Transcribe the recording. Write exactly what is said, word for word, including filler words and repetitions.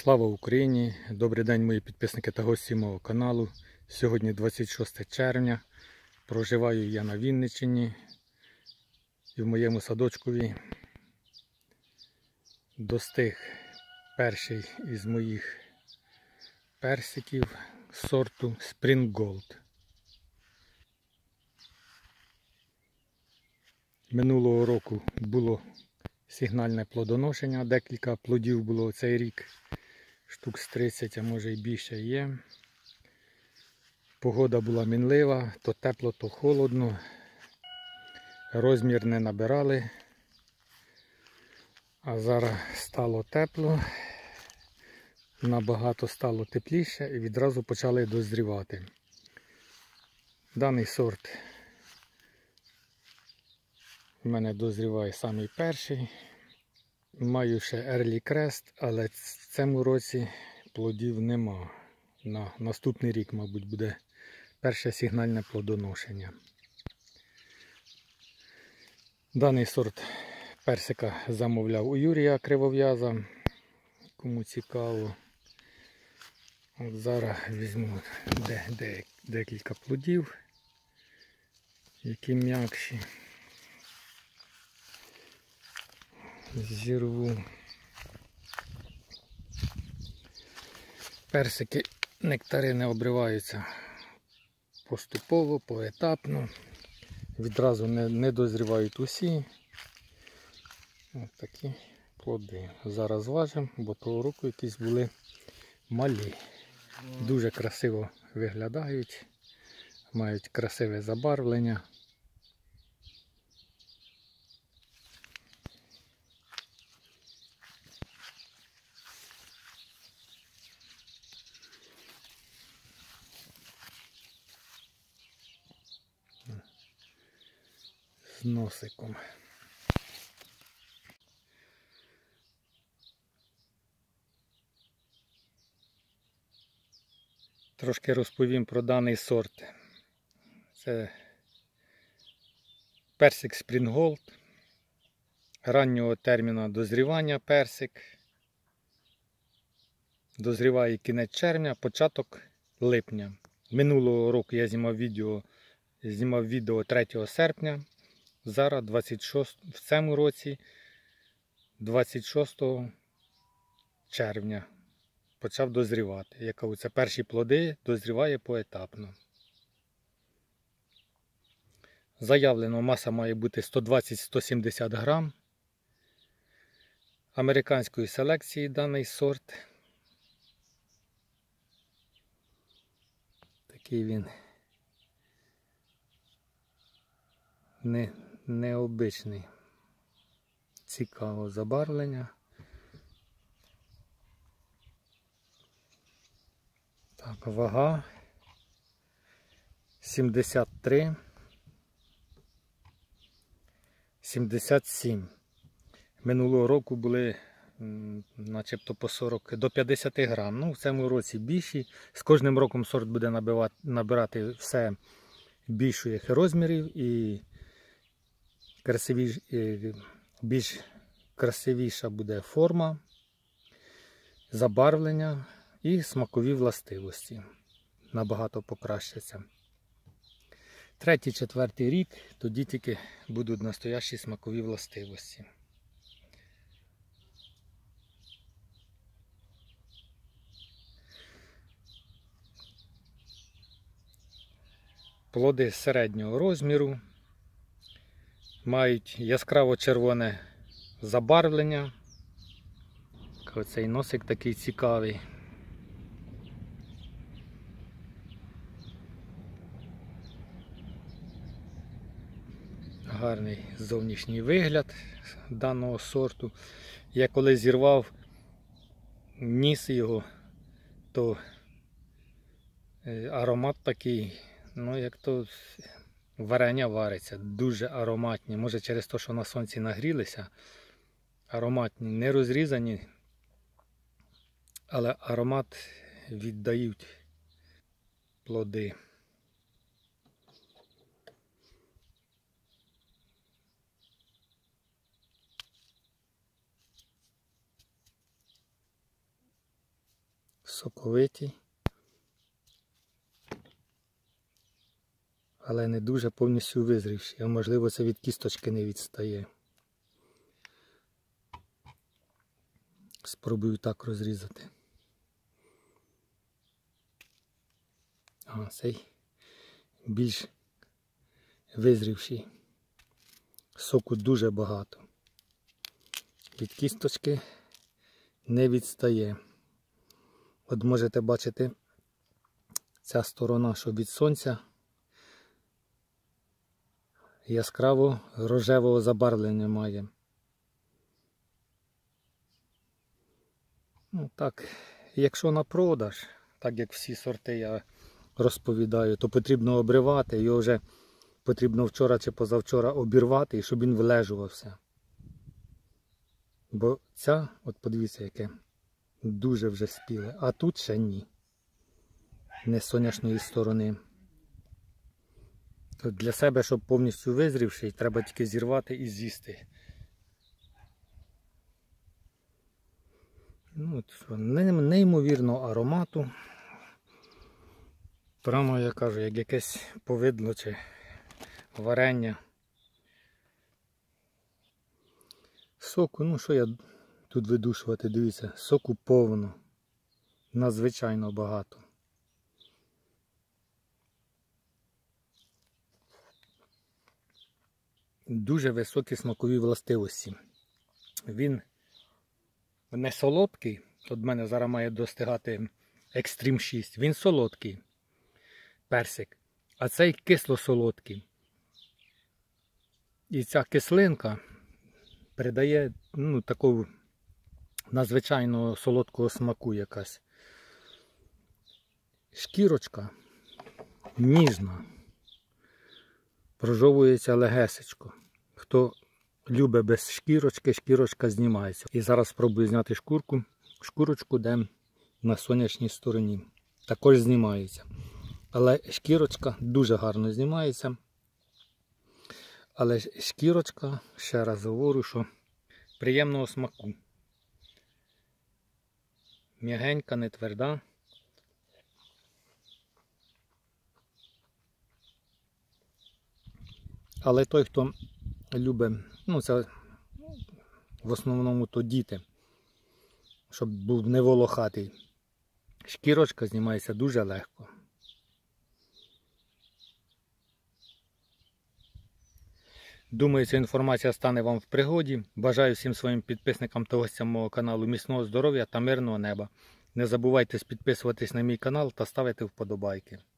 Слава Україні! Добрий день, мої підписники та гості мого каналу. Сьогодні двадцять шосте червня. Проживаю я на Вінниччині і в моєму садочкові достиг перший із моїх персиків сорту Spring Gold. Минулого року було сигнальне плодоношення, декілька плодів було цей рік, штук з тридцять, а може і більше є. Погода була мінлива, то тепло, то холодно, розмір не набирали, а зараз стало тепло, набагато стало тепліше і відразу почали дозрівати. Даний сорт в мене дозріває самий перший. Маю ще Early Crest, але в цьому році плодів нема. На наступний рік, мабуть, буде перше сигнальне плодоношення. Даний сорт персика замовляв у Юрія Кривов'яза. Кому цікаво. От зараз візьму де, де, декілька плодів, які м'якші. Зірву. Персики, нектарини обриваються поступово, поетапно. Відразу не, не дозрівають усі. Ось такі плоди. Зараз важимо, бо того року якісь були малі. Дуже красиво виглядають, мають красиве забарвлення. З носиком. Трошки розповім про даний сорт. Це персик Spring Gold. Раннього терміну дозрівання персик. Дозріває кінець червня, початок липня. Минулого року я знімав відео, знімав відео третього серпня. Зараз двадцять шостого, в цьому році двадцять шостого червня почав дозрівати. Я кажу, це перші плоди, дозріває поетапно. Заявлено, маса має бути сто двадцять - сто сімдесят грам. Американської селекції даний сорт. Такий він не, необичний. Цікаве забарвлення. Так, вага сімдесят три - сімдесят сім. Минулого року були начебто по сорок до п'ятдесят грам. Ну, в цьому році більші. З кожним роком сорт буде набивати, набирати все більших розмірів і красивіш, більш красивіша буде форма, забарвлення і смакові властивості. Набагато покращаться. Третій, четвертий рік, тоді тільки будуть настоящі смакові властивості. Плоди середнього розміру, мають яскраво червоне забарвлення. Оцей носик такий цікавий. Гарний зовнішній вигляд даного сорту. Я коли зірвав ніс його, то аромат такий, ну як то варення вариться, дуже ароматні. Може через те, що на сонці нагрілися, ароматні, не розрізані, але аромат віддають плоди. соковитий. Але не дуже повністю визрівший, а можливо це від кісточки не відстає. Спробую так розрізати. А цей більш визрівший. Соку дуже багато. Від кісточки не відстає. От можете бачити, ця сторона, що від сонця, яскраво рожевого забарвлення має. Ну так, якщо на продаж, так як всі сорти я розповідаю, то потрібно обривати, його вже потрібно вчора чи позавчора обірвати, і щоб він вилежувався. Бо ця, от подивіться, яке дуже вже спіле, а тут ще ні. Не з сонячної сторони. От для себе, щоб повністю визрівший, треба тільки зірвати і з'їсти. Ну, от що, неймовірно аромату. Прямо, я кажу, як якесь повидло чи варення. Соку, ну що я тут видушувати, дивіться, соку повно. Надзвичайно багато. Дуже високі смакові властивості. Він не солодкий, от в мене зараз має достигати Екстрім шість, він солодкий персик, а цей кисло-солодкий. І ця кислинка придає, ну, такого надзвичайно солодкого смаку якась. Шкірочка ніжна, прожовується легесечко. Хто любить без шкірочки, шкірочка знімається. І зараз спробую зняти шкурку, шкурочку, де на сонячній стороні. Також знімається. Але шкірочка дуже гарно знімається. Але шкірочка, ще раз говорю, що приємного смаку. М'ягенька, не тверда. Але той, хто любить, ну це в основному то діти, щоб був не волохатий. Шкірочка знімається дуже легко. Думаю, ця інформація стане вам в пригоді. Бажаю всім своїм підписникам та гостям мого каналу міцного здоров'я та мирного неба. Не забувайте підписуватись на мій канал та ставити вподобайки.